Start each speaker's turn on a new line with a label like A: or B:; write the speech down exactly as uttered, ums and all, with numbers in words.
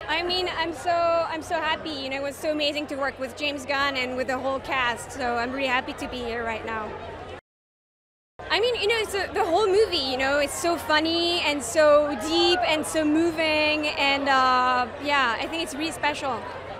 A: I mean, I'm so I'm so happy. You know, it was so amazing to work with James Gunn and with the whole cast. So I'm really happy to be here right now. I mean, you know, it's a, the whole movie. You know, it's so funny and so deep and so moving, and uh, yeah, I think it's really special.